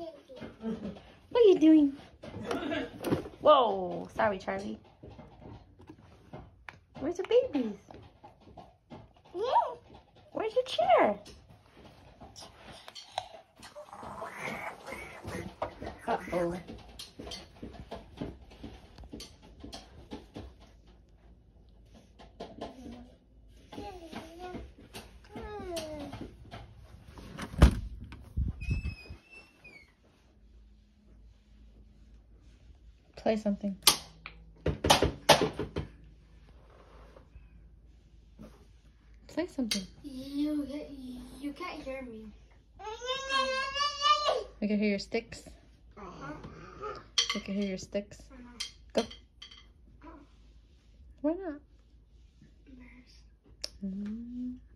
What are you doing? Whoa, sorry, Charlie. Where's the babies? Where's your chair? Uh-oh. Play something. Play something. You can't hear me. We can hear your sticks. We can hear your sticks. Go. Why not? Embarrassed.